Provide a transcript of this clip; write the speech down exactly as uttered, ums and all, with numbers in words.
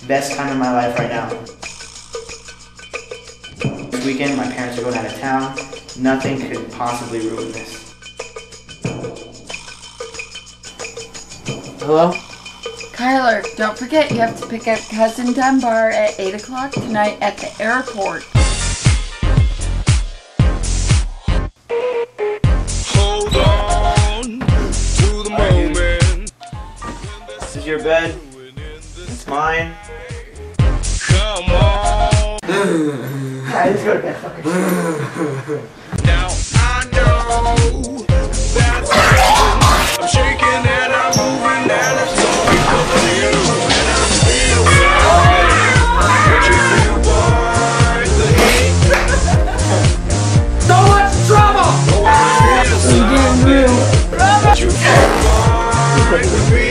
Best time of my life right now. This weekend, my parents are going out of town. Nothing could possibly ruin this. Hello? Kyler, don't forget you have to pick up Cousin Dunbar at eight o'clock tonight at the airport. Hold on to the moment. This is your bed. It's mine. Come on. Alright, let's go to bed, fuckers. Now I know that's it. I'm shaking and I'm moving and it's all because of you. And I feel right. But you feel why the heat. So much trouble! Oh, I feel something. But you feel why the beat.